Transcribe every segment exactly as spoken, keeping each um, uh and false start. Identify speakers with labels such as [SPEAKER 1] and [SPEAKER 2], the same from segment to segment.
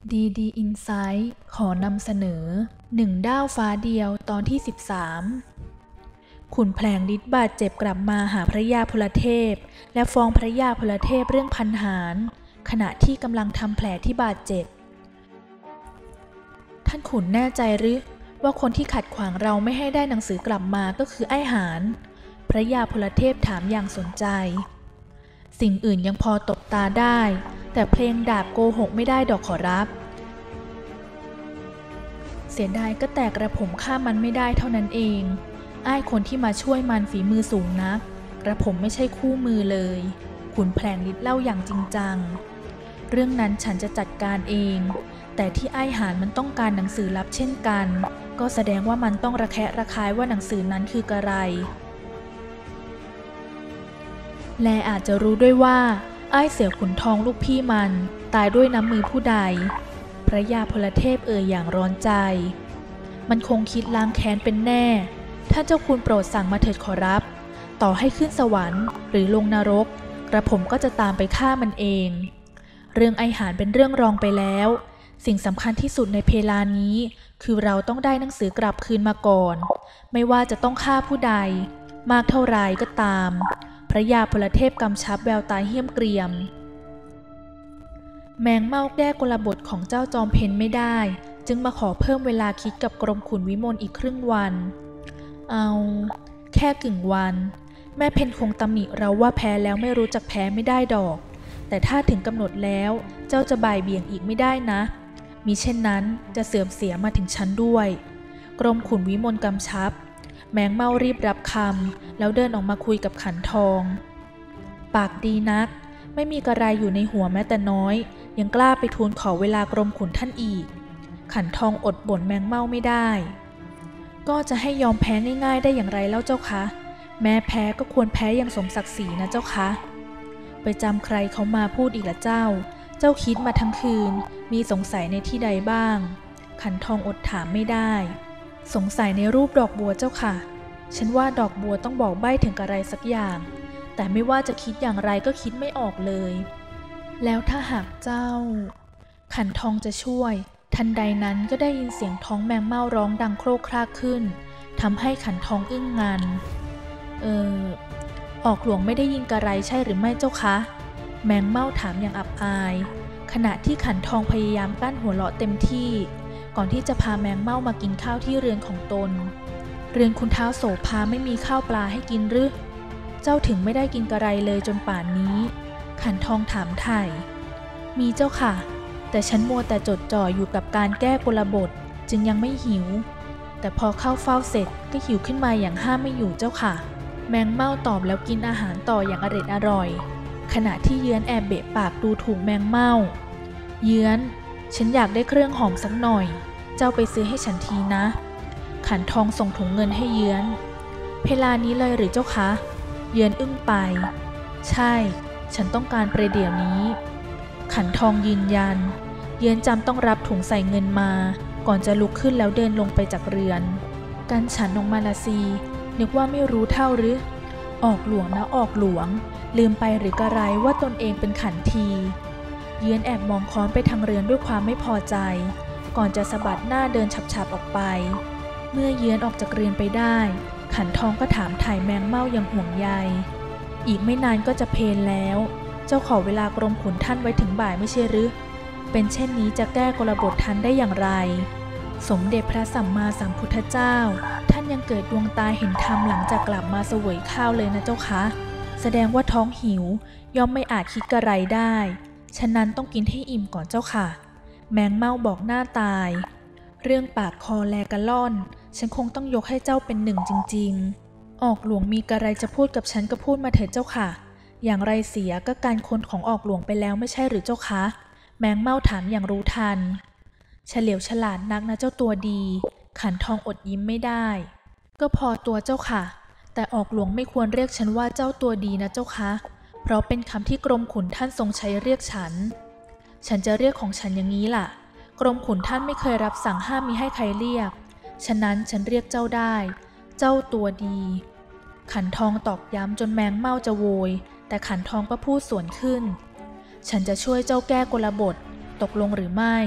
[SPEAKER 1] ดีดีอินไซต์ขอนำเสนอหนึ่งด้าวฟ้าเดียวตอนที่สิบสามขุนแผลงฤทธิ์บาดเจ็บกลับมาหาพระยาพลเทพและฟ้องพระยาพลเทพเรื่องพันหารขณะที่กำลังทำแผลที่บาดเจ็บท่านขุนแน่ใจหรือว่าคนที่ขัดขวางเราไม่ให้ได้หนังสือกลับมาก็คือไอ้หารพระยาพลเทพถามอย่างสนใจสิ่งอื่นยังพอตบตาได้แต่เพลงดาบโกหกไม่ได้ดอกขอรับเสียดายก็แต่กระผมฆ่ามันไม่ได้เท่านั้นเองอ้ายคนที่มาช่วยมันฝีมือสูงนักกระผมไม่ใช่คู่มือเลยขุนแผลงฤทธิ์เล่าอย่างจริงจังเรื่องนั้นฉันจะจัดการเองแต่ที่อ้ายหารมันต้องการหนังสือลับเช่นกันก็แสดงว่ามันต้องระแคะระคายว่าหนังสือนั้นคือกระไรและอาจจะรู้ด้วยว่าอ้ายเสี่ยวขุนทองลูกพี่มันตายด้วยน้ำมือผู้ใดพระยาพลเทพเอ่ยอย่างร้อนใจมันคงคิดล้างแค้นเป็นแน่ท่านเจ้าคุณโปรดสั่งมาเถิดขอรับต่อให้ขึ้นสวรรค์หรือลงนรกกระผมก็จะตามไปฆ่ามันเองเรื่องไอ้หารเป็นเรื่องรองไปแล้วสิ่งสำคัญที่สุดในเพลานี้คือเราต้องได้หนังสือกลับคืนมาก่อนไม่ว่าจะต้องฆ่าผู้ใดมากเท่าไรก็ตามพระยาพลเทพกำชับแววตาเหี้ยมเกรียมแมงเม่าแก้กลบทของเจ้าจอมเพ็ญไม่ได้จึงมาขอเพิ่มเวลาคิดกับกรมขุนวิมลอีกครึ่งวันเอาแค่กึ่งวันแม่เพ็ญคงตำหนิเราว่าแพ้แล้วไม่รู้จักแพ้ไม่ได้ดอกแต่ถ้าถึงกำหนดแล้วเจ้าจะบ่ายเบี่ยงอีกไม่ได้นะมิเช่นนั้นจะเสื่อมเสียมาถึงฉันด้วยกรมขุนวิมลกำชับแมงเม่ารีบรับคำแล้วเดินออกมาคุยกับขันทองปากดีนักไม่มีกระไรอยู่ในหัวแม้แต่น้อยยังกล้าไปทูลขอเวลากรมขุนท่านอีกขันทองอดบ่นแมงเม่าไม่ได้ก็จะให้ยอมแพ้ง่ายๆได้อย่างไรเล่าเจ้าคะแม้แพ้ก็ควรแพ้อย่างสมศักดิ์ศรีนะเจ้าคะไปจำใครเขามาพูดอีกละเจ้าเจ้าคิดมาทั้งคืนมีสงสัยในที่ใดบ้างขันทองอดถามไม่ได้สงสัยในรูปดอกบัวเจ้าค่ะฉันว่าดอกบัวต้องบอกใบ้ถึงอะไรสักอย่างแต่ไม่ว่าจะคิดอย่างไรก็คิดไม่ออกเลยแล้วถ้าหากเจ้าขันทองจะช่วยทันใดนั้นก็ได้ยินเสียงท้องแมงเม่าร้องดังโครกครากขึ้นทำให้ขันทองอึ้งงันเออออกหลวงไม่ได้ยินกระไรใช่หรือไม่เจ้าคะแมงเม่าถามอย่างอับอายขณะที่ขันทองพยายามกั้นหัวเราะเต็มที่ก่อนที่จะพาแมงเม่ามากินข้าวที่เรือนของตนเรือนคุณเท้าโสภาไม่มีข้าวปลาให้กินหรือเจ้าถึงไม่ได้กินกระไรเลยจนป่านนี้ขันทองถามไถ่มีเจ้าค่ะแต่ฉันมัวแต่จดจ่ออยู่กับการแก้กลบทจึงยังไม่หิวแต่พอเข้าเฝ้าเสร็จก็หิวขึ้นมาอย่างห้ามไม่อยู่เจ้าค่ะแมงเม่าตอบแล้วกินอาหารต่ออย่างอร็ดอร่อยขณะที่เยื้อนแอบเบะปากดูถูกแมงเม่าเยื้อนฉันอยากได้เครื่องหอมสักหน่อยเจ้าไปซื้อให้ฉันทีนะขันทองส่งถุงเงินให้เยื้อนเพลานี้เลยหรือเจ้าคะเยื้อนอึ้งไปใช่ฉันต้องการประเดี๋ยวนี้ขันทองยืนยันเยื้อนจำต้องรับถุงใส่เงินมาก่อนจะลุกขึ้นแล้วเดินลงไปจากเรือนกันฉันลงมาละซีนึกว่าไม่รู้เท่าหรือออกหลวงนะออกหลวงลืมไปหรือกระไรว่าตนเองเป็นขันทีเยื้อนแอบมองค้อนไปทางเรือนด้วยความไม่พอใจก่อนจะสะบัดหน้าเดินฉับๆออกไปเมื่อเยื้อนออกจากเรือนไปได้ขันทองก็ถามถ่ายแมงเม่าอย่างห่วงใยอีกไม่นานก็จะเพลแล้วเจ้าขอเวลากรมขุนท่านไว้ถึงบ่ายไม่ใช่หรือเป็นเช่นนี้จะแก้กลบททันได้อย่างไรสมเด็จพระสัมมาสัมพุทธเจ้าท่านยังเกิดดวงตาเห็นธรรมหลังจากกลับมาเสวยข้าวเลยนะเจ้าคะแสดงว่าท้องหิวย่อมไม่อาจคิดกระไรได้ฉะนั้นต้องกินให้อิ่มก่อนเจ้าค่ะแมงเม่าบอกหน้าตายเรื่องปากคอแลกะล่อนฉันคงต้องยกให้เจ้าเป็นหนึ่งจริงๆออกหลวงมีกระไรจะพูดกับฉันก็พูดมาเถิดเจ้าค่ะอย่างไรเสียก็การคนของออกหลวงไปแล้วไม่ใช่หรือเจ้าคะแมงเม่าถามอย่างรู้ทันเฉลียวฉลาดนักนะเจ้าตัวดีขันทองอดยิ้มไม่ได้ก็พอตัวเจ้าค่ะแต่ออกหลวงไม่ควรเรียกฉันว่าเจ้าตัวดีนะเจ้าคะเพราะเป็นคำที่กรมขุนท่านทรงใช้เรียกฉันฉันจะเรียกของฉันอย่างนี้ล่ะกรมขุนท่านไม่เคยรับสั่งห้ามมิให้ใครเรียกฉะนั้นฉันเรียกเจ้าได้เจ้าตัวดีขันทองตอกย้ำจนแมงเม่าจะโวยแต่ขันทองก็พูดสวนขึ้นฉันจะช่วยเจ้าแก้กลบทตกลงหรือไม่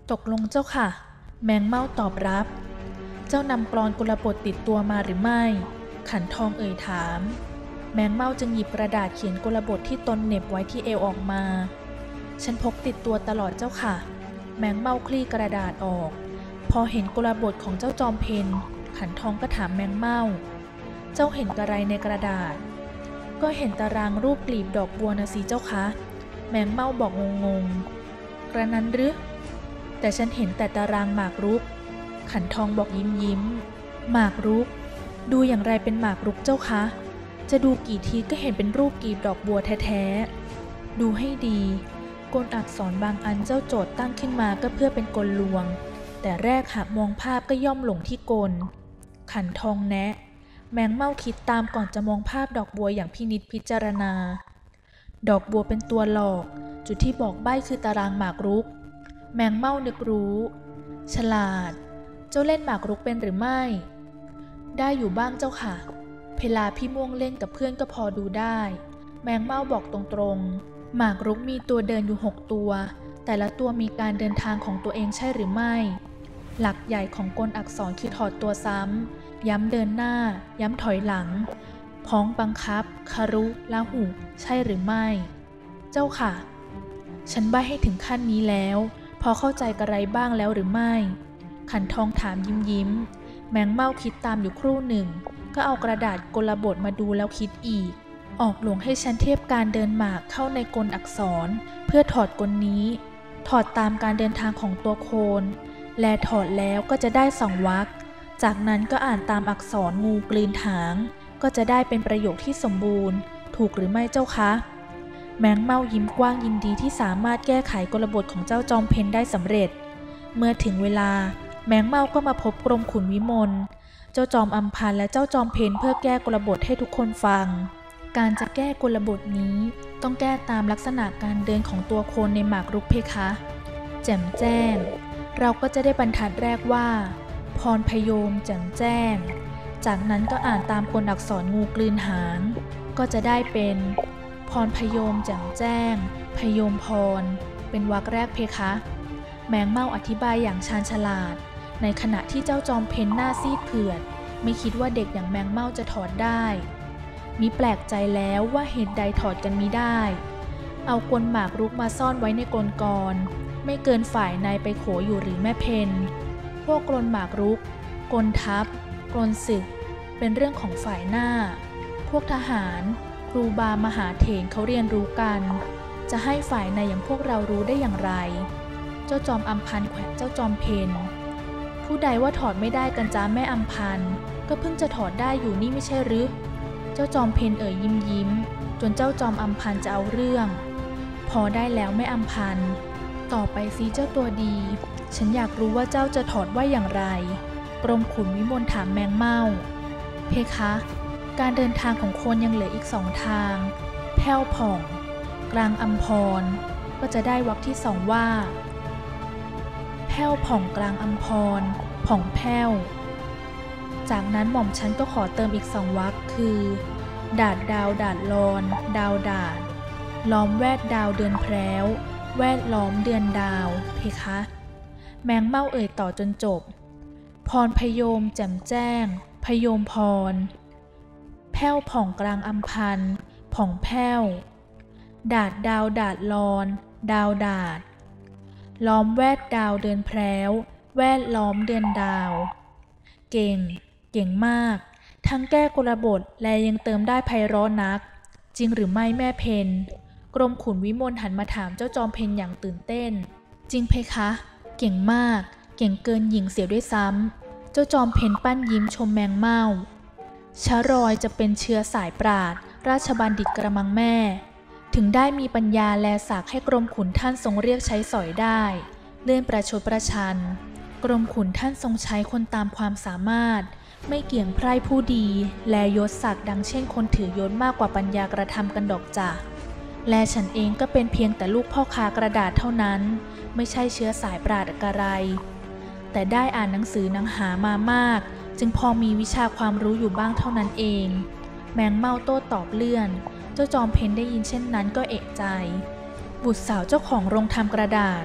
[SPEAKER 1] ตกลงเจ้าค่ะแมงเม่าตอบรับเจ้านำกลอนกุลบทติดตัวมาหรือไม่ขันทองเอ่ยถามแมงเม่าจึงหยิบกระดาษเขียนกุลบทที่ตนเหน็บไว้ที่เอวออกมาฉันพกติดตัวตลอดเจ้าค่ะแมงเม่าคลี่กระดาษออกพอเห็นกุลบทของเจ้าจอมเพนขันทองก็ถามแมงเม่าเจ้าเห็นอะไรในกระดาษก็เห็นตารางรูปกลีบดอกบัวนะสิเจ้าคะแมงเม่าบอกงงๆกระนั้นหรือแต่ฉันเห็นแต่ตารางหมากรุกขันทองบอกยิ้มยิ้มหมากรุกดูอย่างไรเป็นหมากรุกเจ้าคะจะดูกี่ทีก็เห็นเป็นรูปกลีบดอกบัวแท้ๆดูให้ดีกลอักษรบางอันเจ้าโจทย์ตั้งขึ้นมาก็เพื่อเป็นกลลวงแต่แรกหากมองภาพก็ย่อมหลงที่กลขันทองแนะแมงเม่าคิดตามก่อนจะมองภาพดอกบัวอย่างพินิจพิจารณาดอกบัวเป็นตัวหลอกจุดที่บอกใบ้คือตารางหมากรุกแมงเม่านึกรู้ฉลาดเจ้าเล่นหมากรุกเป็นหรือไม่ได้อยู่บ้างเจ้าค่ะเวลาพี่ม่วงเล่นกับเพื่อนก็พอดูได้แมงเม่าบอกตรงๆหมากรุกมีตัวเดินอยู่หกตัวแต่ละตัวมีการเดินทางของตัวเองใช่หรือไม่หลักใหญ่ของกลอักษรคือถอดตัวซ้ำย้ำเดินหน้าย้ำถอยหลังพ้องบังคับคารุละหุใช่หรือไม่เจ้าค่ะฉันใบ้ให้ถึงขั้นนี้แล้วพอเข้าใจกระไรบ้างแล้วหรือไม่ขันทองถามยิ้มยิ้มแมงเม่าคิดตามอยู่ครู่หนึ่งก็เอากระดาษกลบทมาดูแล้วคิดอีกออกหลวงให้ฉันเทียบการเดินหมากเข้าในกลอักษรเพื่อถอดกลนี้ถอดตามการเดินทางของตัวโคนและถอดแล้วก็จะได้สองวรรคจากนั้นก็อ่านตามอักษรงูกลืนหางก็จะได้เป็นประโยคที่สมบูรณ์ถูกหรือไม่เจ้าคะแมงเม่ายิ้มกว้างยินดีที่สามารถแก้ไขกลบทของเจ้าจอมเพ็ญได้สำเร็จเมื่อถึงเวลาแมงเม่าก็มาพบกรมขุนวิมลเจ้าจอมอำพันธ์และเจ้าจอมเพ็ญเพื่อแก้กลบทให้ทุกคนฟังการจะแก้กลบทนี้ต้องแก้ตามลักษณะการเดินของตัวโคนในหมากรุกเพคะแจ่มแจ้งเราก็จะได้บรรทัดแรกว่าพรพยมแจ่มแจ้งจากนั้นก็อ่านตามกลอักษรงูกลืนหางก็จะได้เป็นพรพยมแจ่มแจ้งพยมพรเป็นวรรคแรกเพคะแมงเม่าอธิบายอย่างชาญฉลาดในขณะที่เจ้าจอมเพ็ญหน้าซีดเผือดไม่คิดว่าเด็กอย่างแมงเม่าจะถอดได้มิแปลกใจแล้วว่าเหตุใดถอดกันมิได้เอากลหมากรุกมาซ่อนไว้ในกลกรไม่เกินฝ่ายในไปโขอยู่หรือแม่เพนพวกกลหมากรุกกลทัพกลศึกเป็นเรื่องของฝ่ายหน้าพวกทหารครูบามหาเถรเขาเรียนรู้กันจะให้ฝ่ายในอย่างพวกเรารู้ได้อย่างไรเจ้าจอมอำพันธ์แขวะเจ้าจอมเพนผู้ใดว่าถอดไม่ได้กันจ้าแม่อำพันธ์ก็เพิ่งจะถอดได้อยู่นี่ไม่ใช่หรือเจ้าจอมเพนเอ่ยยิ้มยิ้มจนเจ้าจอมอำพันธ์จะเอาเรื่องพอได้แล้วแม่อำพันธ์ต่อไปซิเจ้าตัวดีฉันอยากรู้ว่าเจ้าจะถอดว่าอย่างไรกรมขุนวิมลถามแมงเม่าเพคะการเดินทางของคนยังเหลืออีกสองทางแผ้วผ่องกลางอำพรก็จะได้วรรคที่สองว่าแผ้วผ่องกลางอำพรผ่องแผ้วจากนั้นหม่อมฉันก็ขอเติมอีกสองวรรคคือดาดดาวดาดลอนดาวดาดล้อมแวดดาวเดือนแพร้วแวดล้อมเดือนดาวเพคะแมงเม่าเอ่ยต่อจนจบพรพยมแจ่มแจ้งพยมพรแผ้วผ่องกลางอำพันธ์ผ่องแผ้วดาดดาวดาดลอนดาวดาดล้อมแวดดาวเดือนแพร้วแวดล้อมเดือนดาวเก่งเก่งมากทั้งแก้กลบทและยังเติมได้ไพเราะนักจริงหรือไม่แม่เพนกรมขุนวิมลหันมาถามเจ้าจอมเพนอย่างตื่นเต้นจริงเพคะเก่งมากเก่งเกินหญิงเสียด้วยซ้ำเจ้าจอมเพนปั้นยิ้มชมแมงเม่าชะรอยจะเป็นเชื้อสายปราดราชบัณฑิตกระมังแม่ถึงได้มีปัญญาแลสากให้กรมขุนท่านทรงเรียกใช้สอยได้เลื่อนประชดประชันกรมขุนท่านทรงใช้คนตามความสามารถไม่เกี่ยงไพร่ผู้ดีแลยศศักดิ์ดังเช่นคนถือยศมากกว่าปัญญากระทำกันดอกจ่าแลฉันเองก็เป็นเพียงแต่ลูกพ่อค้ากระดาษเท่านั้นไม่ใช่เชื้อสายปราดอะไรแต่ได้อ่านหนังสือหนังหามามากจึงพอมีวิชาความรู้อยู่บ้างเท่านั้นเองแมงเม่าโต้ตอบเลื่อนเจ้าจอมเพ็ญได้ยินเช่นนั้นก็เอะใจบุตรสาวเจ้าของโรงทำกระดาษ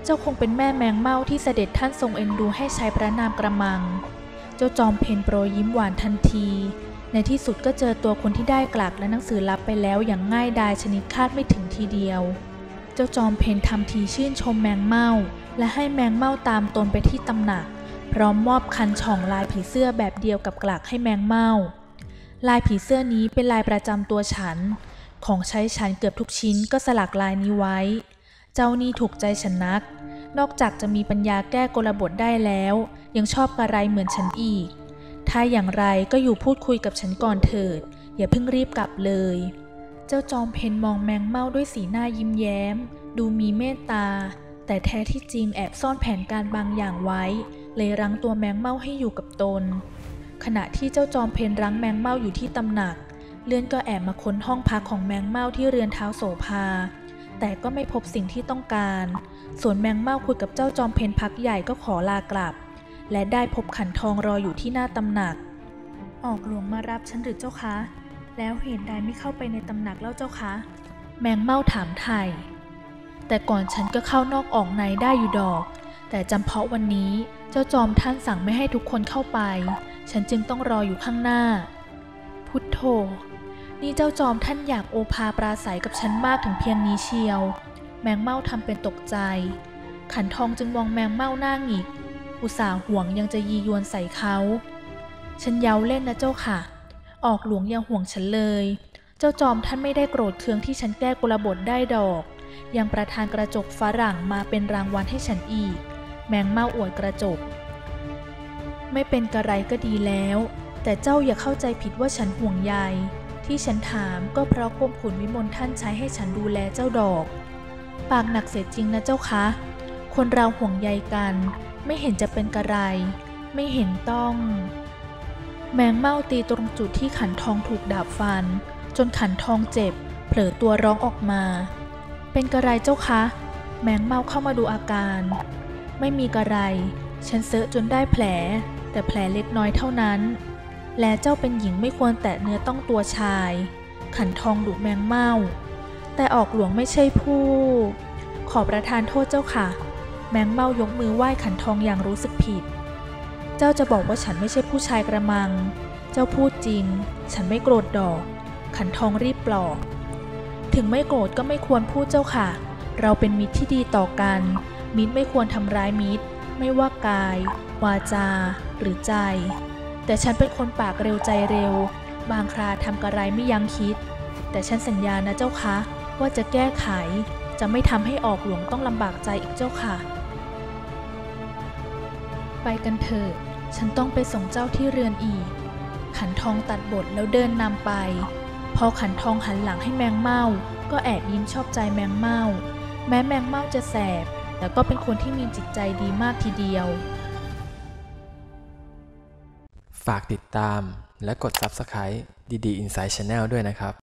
[SPEAKER 1] เจ้าคงเป็นแม่แมงเม่าที่เสด็จท่านทรงเอ็นดูให้ใช้พระนามกระมังเจ้าจอมเพนโปรยยิ้มหวานทันทีในที่สุดก็เจอตัวคนที่ได้กลักและหนังสือลับไปแล้วอย่างง่ายดายชนิดคาดไม่ถึงทีเดียวเจ้าจอมเพนทำทีชื่นชมแมงเม่าและให้แมงเม่าตามตนไปที่ตำหนักพร้อมมอบคันช่องลายผีเสื้อแบบเดียวกับกลักให้แมงเม่าลายผีเสื้อนี้เป็นลายประจำตัวฉันของใช้ฉันเกือบทุกชิ้นก็สลักลายนี้ไว้เจ้านี่ถูกใจฉันนักนอกจากจะมีปัญญาแก้กลบทได้แล้วยังชอบกระไรเหมือนฉันอีกถ้าอย่างไรก็อยู่พูดคุยกับฉันก่อนเถิดอย่าเพิ่งรีบกลับเลยเจ้าจอมเพนมองแมงเม่าด้วยสีหน้ายิ้มแย้มดูมีเมตตาแต่แท้ที่จริงแอบซ่อนแผนการบางอย่างไว้เลยรั้งตัวแมงเม่าให้อยู่กับตนขณะที่เจ้าจอมเพนรั้งแมงเม่าอยู่ที่ตำหนักเลื่อนก็แอบมาค้นห้องพักของแมงเม่าที่เรือนเท้าโสภาแต่ก็ไม่พบสิ่งที่ต้องการส่วนแมงเม่าคุยกับเจ้าจอมเพนพักใหญ่ก็ขอลากลับและได้พบขันทองรออยู่ที่หน้าตำหนักออกหลวงมารับฉันหรือเจ้าคะแล้วเหตุใดไม่เข้าไปในตำหนักเล่าเจ้าคะแมงเม่าถามไถ่แต่ก่อนฉันก็เข้านอกออกในได้อยู่ดอกแต่จำเพาะวันนี้เจ้าจอมท่านสั่งไม่ให้ทุกคนเข้าไปฉันจึงต้องรออยู่ข้างหน้าพุทโธนี่เจ้าจอมท่านอยากโอภาปราศัยกับฉันมากถึงเพียงนี้เชียวแมงเม่าทำเป็นตกใจขันทองจึงมองแมงเม่าหน้าหงิกอุตส่าห์ห่วงยังจะยียวนใส่เขาฉันเย้าเล่นนะเจ้าค่ะออกหลวงยังห่วงฉันเลยเจ้าจอมท่านไม่ได้โกรธเคืองที่ฉันแก้กลบทได้ดอกยังประทานกระจกฝรั่งมาเป็นรางวัลให้ฉันอีกแมงเม่าอวดกระจกไม่เป็นกระไรก็ดีแล้วแต่เจ้าอย่าเข้าใจผิดว่าฉันห่วงใยที่ฉันถามก็เพราะกรมขุนวิมลท่านใช้ให้ฉันดูแลเจ้าดอกปากหนักเสียจริงนะเจ้าคะคนเราห่วงใยกันไม่เห็นจะเป็นกระไรไม่เห็นต้องแมงเม่าตีตรงจุดที่ขันทองถูกดาบฟันจนขันทองเจ็บเผลอตัวร้องออกมาเป็นกระไรเจ้าคะแมงเม่าเข้ามาดูอาการไม่มีกระไรฉันเซอะจนได้แผลแต่แผลเล็กน้อยเท่านั้นและเจ้าเป็นหญิงไม่ควรแตะเนื้อต้องตัวชายขันทองดุแมงเม่าแต่ออกหลวงไม่ใช่ผู้ขอประทานโทษเจ้าค่ะแมงเม่ายกมือไหว้ขันทองอย่างรู้สึกผิดเจ้าจะบอกว่าฉันไม่ใช่ผู้ชายกระมังเจ้าพูดจริงฉันไม่โกรธดอกขันทองรีบปลอบถึงไม่โกรธก็ไม่ควรพูดเจ้าค่ะเราเป็นมิตรที่ดีต่อกันมิตรไม่ควรทำร้ายมิตรไม่ว่ากายวาจาหรือใจแต่ฉันเป็นคนปากเร็วใจเร็วบางคราทำกระไรไม่ยั้งคิดแต่ฉันสัญญานะเจ้าคะว่าจะแก้ไขจะไม่ทำให้ออกหลวงต้องลำบากใจอีกเจ้าค่ะไปกันเถิดฉันต้องไปส่งเจ้าที่เรือนอีกขันทองตัดบทแล้วเดินนำไปพอขันทองหันหลังให้แมงเม่าก็แอบยิ้มชอบใจแมงเม่าแม้แมงเม่าจะแสบแต่ก็เป็นคนที่มีจิตใจดีมากทีเดียว
[SPEAKER 2] ฝากติดตามและกด ซับสไครบ์ ดี ดี Insight Channel ด้วยนะครับ